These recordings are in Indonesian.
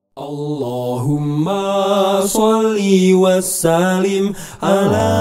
Allahumma sholli wassalim ala.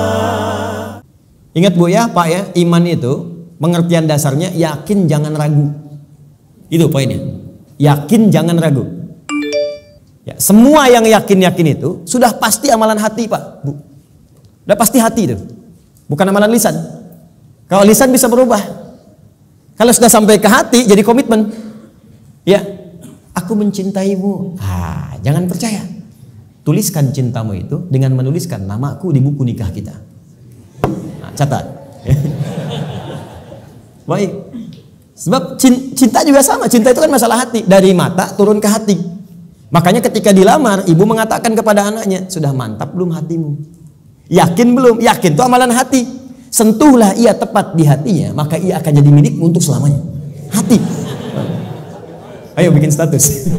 Ingat Bu ya, Pak ya, iman itu pengertian dasarnya yakin jangan ragu. Itu poinnya. Yakin jangan ragu. Ya, semua yang yakin-yakin itu sudah pasti amalan hati, Pak, Bu. Udah pasti hati itu. Bukan amalan lisan. Kalau lisan bisa berubah. Kalau sudah sampai ke hati jadi komitmen. Ya, aku mencintaimu. Jangan percaya. Tuliskan cintamu itu dengan menuliskan namaku di buku nikah kita. Nah, catat. Baik. Sebab cinta juga sama. Cinta itu kan masalah hati. Dari mata turun ke hati. Makanya ketika dilamar, ibu mengatakan kepada anaknya, sudah mantap belum hatimu? Yakin belum? Yakin itu amalan hati. Sentuhlah ia tepat di hatinya, maka ia akan jadi milikmu untuk selamanya. Hati. Ayo bikin status.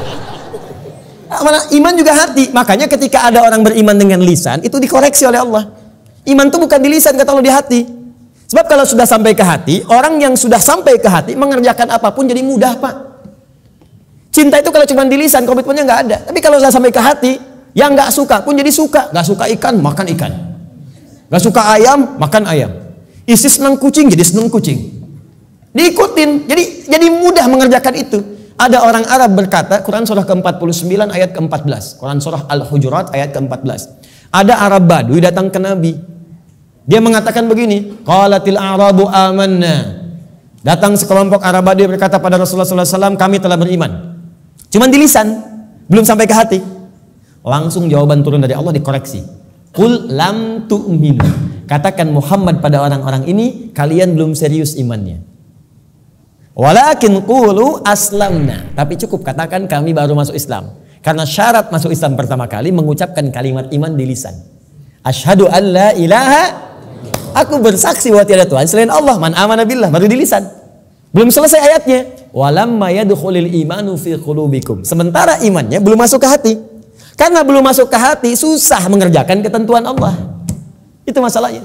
Iman juga hati. Makanya ketika ada orang beriman dengan lisan, itu dikoreksi oleh Allah. Iman itu bukan di lisan, kata Allah, di hati. Sebab kalau sudah sampai ke hati, orang yang sudah sampai ke hati mengerjakan apapun jadi mudah, Pak. Cinta itu kalau cuma di lisan, komitmennya nggak ada. Tapi kalau sudah sampai ke hati, yang nggak suka pun jadi suka. Nggak suka ikan, makan ikan. Nggak suka ayam, makan ayam. Isi senang kucing, jadi senang kucing. Diikutin, jadi mudah mengerjakan itu. Ada orang Arab berkata, Quran surah ke-49 ayat ke-14. Quran surah Al-Hujurat ayat ke-14. Ada Arab Badui datang ke Nabi. Dia mengatakan begini, qalatil a'rabu amanna. Datang sekelompok Arab Badui berkata pada Rasulullah SAW, kami telah beriman. Cuman di lisan, belum sampai ke hati. Langsung jawaban turun dari Allah dikoreksi. Qul lam tu'minu. Katakan Muhammad pada orang-orang ini, kalian belum serius imannya. Walakin qulu aslamna. Tapi cukup katakan kami baru masuk Islam. Karena syarat masuk Islam pertama kali mengucapkan kalimat iman di lisan. Asyhadu an la ilaha. Aku bersaksi bahwa tiada Tuhan selain Allah. Man amana billah, baru di lisan. Belum selesai ayatnya. Walamma yadkhulul imanu fi qulubikum. Sementara imannya belum masuk ke hati. Karena belum masuk ke hati, susah mengerjakan ketentuan Allah. Itu masalahnya.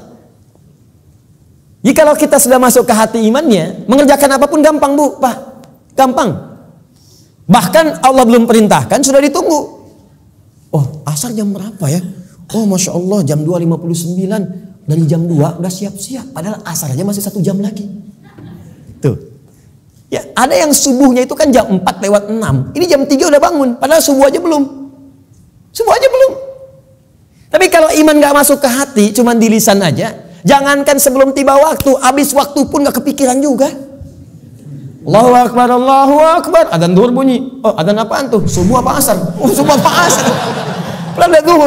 Jika kita sudah masuk ke hati imannya, mengerjakan apapun gampang, Bu, Pak. Gampang. Bahkan Allah belum perintahkan, sudah ditunggu. Oh, asar jam berapa ya? Oh, Masya Allah, jam 2.59. Dari jam 2 udah siap-siap. Padahal asar aja masih 1 jam lagi. Tuh. Ya, ada yang subuhnya itu kan jam 4:06. Ini jam 3 udah bangun. Padahal subuh aja belum. Subuh aja belum. Tapi kalau iman gak masuk ke hati, cuman di lisan aja. Jangankan sebelum tiba waktu, habis waktu pun gak kepikiran juga. Allahu Akbar, Allahu Akbar. Adzan zuhur bunyi. Oh, adzan apaan tuh? Subuh apa asar? Oh, subuh apa asar? Pelan zuhur.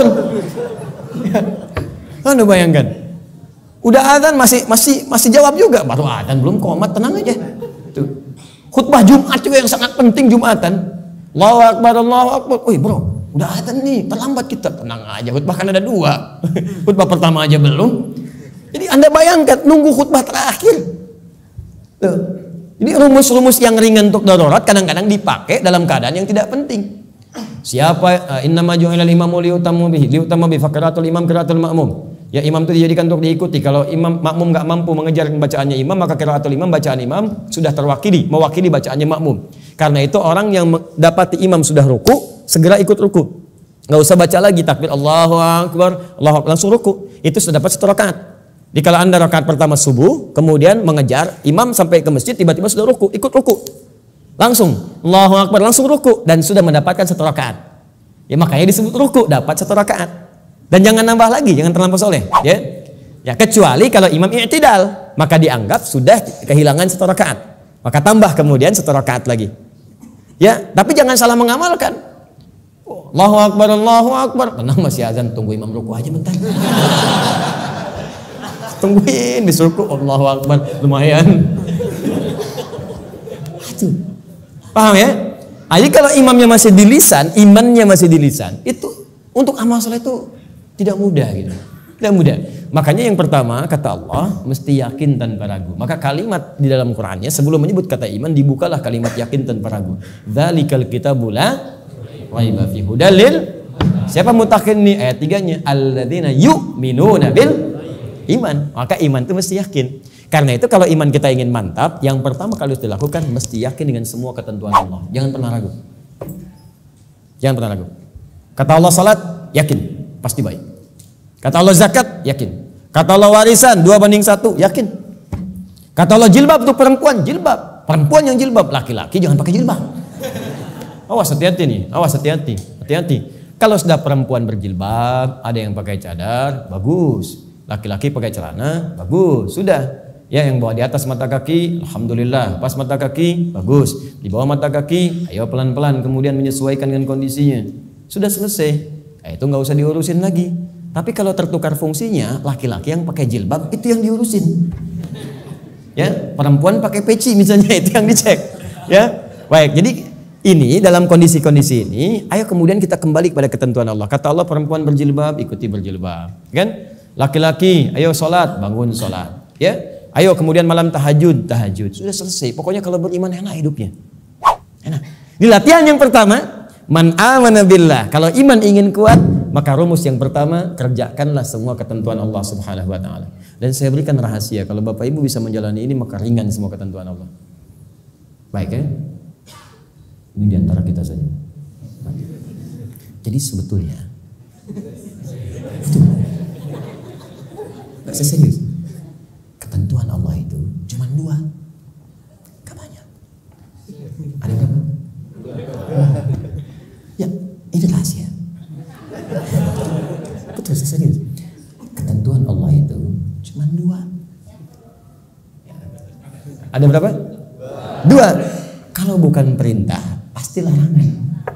Anda bayangkan. Udah adzan masih jawab juga. Baru adzan belum komat, tenang aja. Tuh. Khutbah Jumat juga yang sangat penting Jumatan. Allahu Akbar, Allahu Akbar. Wih, bro, udah adzan nih, terlambat kita. Tenang aja, khutbah kan ada 2. Khutbah pertama aja belum. Jadi Anda bayangkan nunggu khutbah terakhir. Tuh. Jadi rumus-rumus yang ringan untuk darurat kadang-kadang dipakai dalam keadaan yang tidak penting. Siapa innama ju'ilal imamu liutamu bihi faqiratul imam qiraatul ma'mum. Ya, imam itu dijadikan untuk diikuti. Kalau imam makmum nggak mampu mengejar bacaannya imam, maka qiraatul imam, bacaan imam sudah mewakili bacaannya makmum. Karena itu orang yang dapati imam sudah ruku, segera ikut ruku. Nggak usah baca lagi takbir Allahu Akbar, Allahu Akbar, langsung ruku. Itu sudah dapat 1 rakaat. Di kala Anda rakaat pertama subuh, kemudian mengejar imam sampai ke masjid, tiba-tiba sudah ruku, ikut ruku. Langsung Allahu Akbar, langsung ruku dan sudah mendapatkan 1 rakaat. Ya, makanya disebut ruku, dapat 1 rakaat. Dan jangan nambah lagi, jangan terlampau soleh, ya. Ya, kecuali kalau imam i'tidal, maka dianggap sudah kehilangan 1 rakaat. Maka tambah kemudian 1 rakaat lagi. Ya, tapi jangan salah mengamalkan. Allahu Akbar, Allahu Akbar. Tenang, masih azan, tunggu imam ruku aja bentar. Tungguin disuruh Allahu Akbar, lumayan. Aduh. Paham ya? Jadi kalau imamnya masih di lisan, imannya masih di lisan, itu untuk amal soleh itu tidak mudah gitu. Tidak mudah. Makanya yang pertama kata Allah mesti yakin tanpa ragu. Maka kalimat di dalam Qur'annya sebelum menyebut kata iman dibukalah kalimat yakin tanpa ragu. Dzalikal kitabul la raiba fihi hudalil. Siapa mutakin nih ayat 3-nya? Alladzina yu'minuna bil iman. Maka iman itu mesti yakin. Karena itu kalau iman kita ingin mantap, yang pertama kali harus dilakukan mesti yakin dengan semua ketentuan Allah. Jangan pernah ragu. Jangan pernah ragu. Kata Allah salat, yakin, pasti baik. Kata Allah zakat, yakin. Kata Allah warisan 2:1, yakin. Kata Allah jilbab untuk perempuan, jilbab. Perempuan yang jilbab, laki-laki jangan pakai jilbab. Awas, hati-hati nih, awas, hati-hati, hati-hati. Kalau sudah perempuan berjilbab, ada yang pakai cadar, bagus. Laki-laki pakai celana, bagus. Sudah. Ya, yang bawa di atas mata kaki, alhamdulillah, pas mata kaki, bagus. Di bawah mata kaki, ayo pelan-pelan kemudian menyesuaikan dengan kondisinya. Sudah selesai. Itu nggak usah diurusin lagi. Tapi kalau tertukar fungsinya, laki-laki yang pakai jilbab itu yang diurusin. Ya, perempuan pakai peci misalnya itu yang dicek. Ya, baik. Jadi ini dalam kondisi-kondisi ini, ayo kemudian kita kembali kepada ketentuan Allah. Kata Allah perempuan berjilbab, ikuti berjilbab. Kan? Laki-laki, ayo sholat, bangun sholat. Ya. Ayo kemudian malam tahajud, tahajud. Sudah selesai. Pokoknya kalau beriman enak hidupnya. Enak. Di latihan yang pertama, man amana billah. Kalau iman ingin kuat, maka rumus yang pertama, kerjakanlah semua ketentuan Allah Subhanahu wa taala. Dan saya berikan rahasia, kalau Bapak Ibu bisa menjalani ini, maka ringan semua ketentuan Allah. Baik ya? Ini diantara kita saja. Jadi sebetulnya saya serius. Ketentuan Allah itu cuma 2, gak banyak. Ada berapa? Ya, ini rahasia. Betul, saya serius. Ketentuan Allah itu cuma 2. Ada berapa? 2. Kalau bukan perintah, pasti larangan.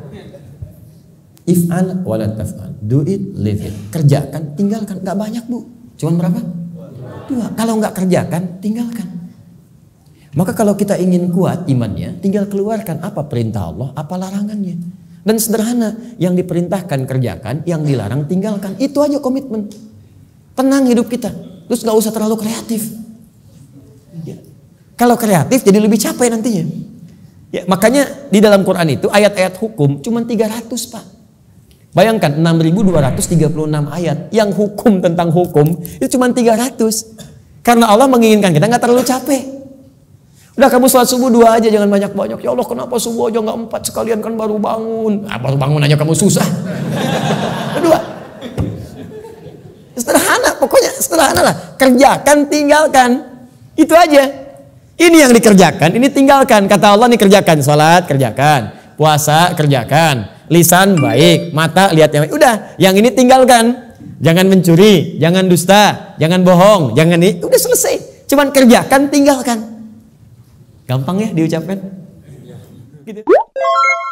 If'al wala taf'al. Do it, leave it. Kerjakan, tinggalkan. Gak banyak, Bu. Cuman berapa? 2. Kalau nggak kerjakan, tinggalkan. Maka kalau kita ingin kuat imannya, tinggal keluarkan apa perintah Allah, apa larangannya. Dan sederhana, yang diperintahkan kerjakan, yang dilarang tinggalkan. Itu aja komitmen. Tenang hidup kita. Terus nggak usah terlalu kreatif. Ya. Kalau kreatif jadi lebih capek nantinya. Ya, makanya di dalam Quran itu ayat-ayat hukum cuma 300, Pak. Bayangkan 6.236 ayat yang hukum tentang hukum itu cuma 300. Karena Allah menginginkan kita nggak terlalu capek. Udah kamu sholat subuh 2 aja, jangan banyak-banyak. Ya Allah kenapa subuh aja nggak 4 sekalian kan baru bangun. Baru bangun aja kamu susah. 2. Sederhana, pokoknya sederhana lah. Kerjakan, tinggalkan. Itu aja. Ini yang dikerjakan, ini tinggalkan. Kata Allah nih kerjakan, sholat kerjakan, puasa kerjakan. Lisan baik, mata lihat yang baik. Udah, yang ini tinggalkan. Jangan mencuri, jangan dusta, jangan bohong, jangan ini. Udah selesai. Cuman kerjakan, tinggalkan. Gampang ya diucapkan? Gitu.